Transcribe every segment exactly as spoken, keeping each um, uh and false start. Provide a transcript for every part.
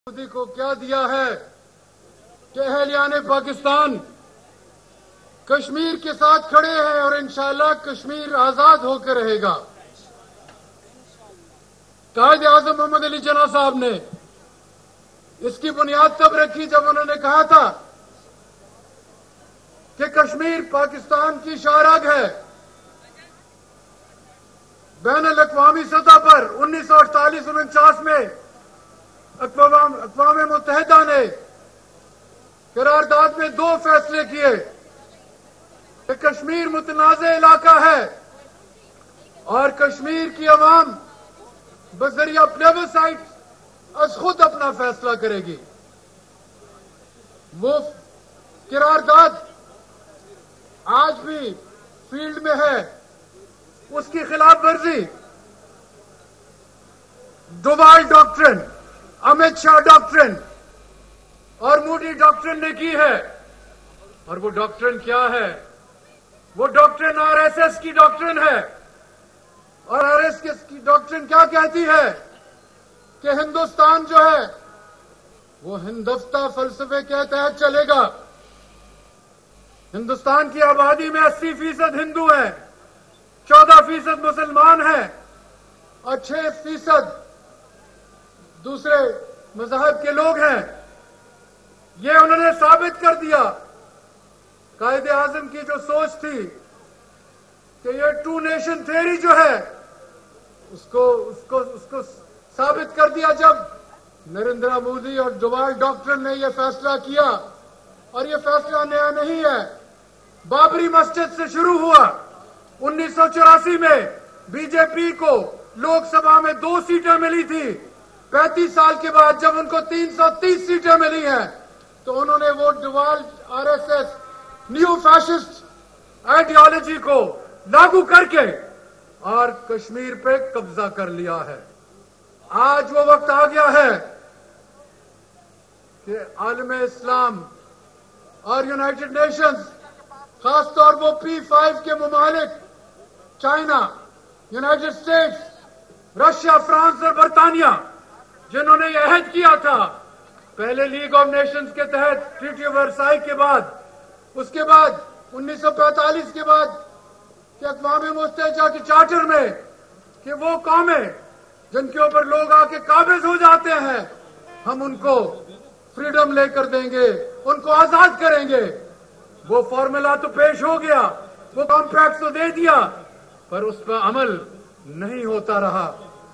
मोदी को क्या दिया है कि अहलियाने पाकिस्तान कश्मीर के साथ खड़े हैं और इंशाअल्लाह कश्मीर आजाद होकर रहेगा। कायदे आजम मोहम्मद अली जिन्ना साहब ने इसकी बुनियाद तब रखी जब उन्होंने कहा था कि कश्मीर पाकिस्तान की शाहराग है। बैन अल-अक़वामी सतह पर उन्नीस सौ अड़तालीस उनचास में अक़वाम मुत्तहिदा ने करारदाद में दो फैसले किए कि कश्मीर मुतनाज़े इलाका है और कश्मीर की अवाम बजरिया प्लेबसाइट अज खुद अपना फैसला करेगी। वो करारदाद आज भी फील्ड में है। उसकी खिलाफ वर्जी डोवाल डॉक्ट्रिन, अमित शाह डॉक्ट्रिन और मोदी डॉक्ट्रिन ने की है। और वो डॉक्ट्रिन क्या है? वो डॉक्ट्रिन आरएसएस की डॉक्ट्रिन है। और आरएसएस की डॉक्ट्रिन क्या कहती है कि हिंदुस्तान जो है वो हिंदुस्ता फलसफे के तहत चलेगा। हिंदुस्तान की आबादी में अस्सी फीसद हिंदू है, चौदह फीसद मुसलमान है और छह फीसद दूसरे मजहब के लोग हैं। ये उन्होंने साबित कर दिया। कायदे आजम की जो सोच थी कि ये टू नेशन थ्योरी जो है उसको उसको उसको साबित कर दिया जब नरेंद्र मोदी और डोवाल डॉक्ट्रिन ने यह फैसला किया। और यह फैसला नया नहीं है, बाबरी मस्जिद से शुरू हुआ। उन्नीस सौ चौरासी में बीजेपी को लोकसभा में दो सीटें मिली थी। पैंतीस साल के बाद जब उनको तीन सौ तीस सीटें मिली हैं तो उन्होंने वो Doval RSS new fascist ideology को लागू करके और कश्मीर पे कब्जा कर लिया है। आज वो वक्त आ गया है कि आलम इस्लाम और यूनाइटेड नेशंस, खासतौर वो पी फाइव के मुमालिक China, United States, Russia, France और बरतानिया, जिन्होंने यह अहद किया था पहले लीग ऑफ नेशंस के तहत ट्रीटी ऑफ वर्साई के बाद, उसके बाद उन्नीस सौ पैंतालीस के बाद कि अक़वाम मुत्तहिदा के चार्टर में कि वो कौमें जिनके ऊपर लोग आके काबिज हो जाते हैं हम उनको फ्रीडम लेकर देंगे, उनको आजाद करेंगे। वो फॉर्मूला तो पेश हो गया, वो कॉम्पैक्ट तो दे दिया, पर उस पर अमल नहीं होता रहा।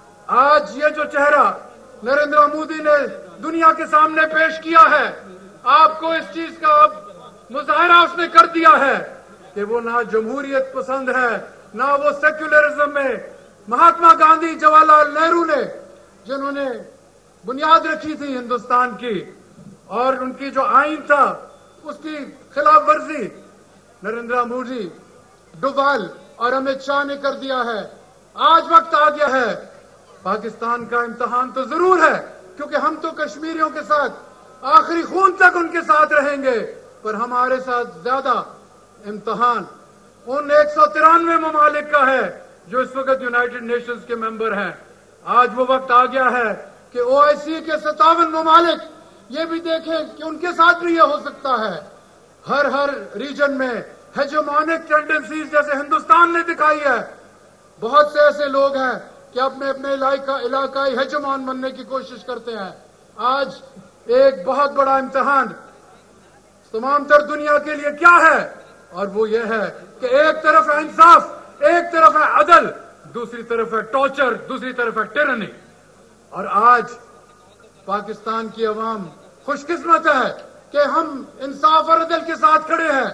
आज ये जो चेहरा नरेंद्र मोदी ने दुनिया के सामने पेश किया है, आपको इस चीज का मुजाहरा उसने कर दिया है कि वो ना जमहूरियत पसंद है, ना वो सेक्युलरिज्म में महात्मा गांधी, जवाहरलाल नेहरू ने जिन्होंने बुनियाद रखी थी हिंदुस्तान की और उनकी जो आइन था उसकी खिलाफ वर्जी नरेंद्र मोदी, डोवाल और अमित शाह ने कर दिया है। आज वक्त आ गया है, पाकिस्तान का इम्तिहान तो जरूर है क्योंकि हम तो कश्मीरियों के साथ आखिरी खून तक उनके साथ रहेंगे, पर हमारे साथ ज्यादा इम्तिहान उन एक सौ तिरानवे ममालिक का है जो इस वक्त यूनाइटेड नेशंस के मेंबर हैं। आज वो वक्त आ गया है कि ओआईसी के सत्तावन ममालिक ये भी देखें कि उनके साथ भी ये हो सकता है। हर हर रीजन में हेजेमोनिक टेंडेंसीज जैसे हिंदुस्तान ने दिखाई है, बहुत से ऐसे लोग हैं कि अपने अपने इलाका इलाकाई हेजेमोन बनने की कोशिश करते हैं। आज एक बहुत बड़ा इम्तिहान तमाम तर दुनिया के लिए क्या है, और वो ये है कि एक तरफ है इंसाफ, एक तरफ है अदल, दूसरी तरफ है टॉर्चर, दूसरी तरफ है टिरनी। और आज पाकिस्तान की अवाम खुशकिस्मत है कि हम इंसाफ और अदल के साथ खड़े हैं।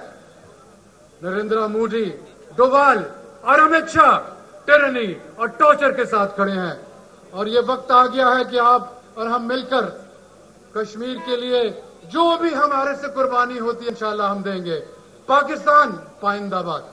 नरेंद्र मोदी, डोवाल और अमित शाह टिरनी और टॉर्चर के साथ खड़े हैं। और ये वक्त आ गया है कि आप और हम मिलकर कश्मीर के लिए जो भी हमारे से कुर्बानी होती है इंशाअल्लाह हम देंगे। पाकिस्तान पाइंदाबाद।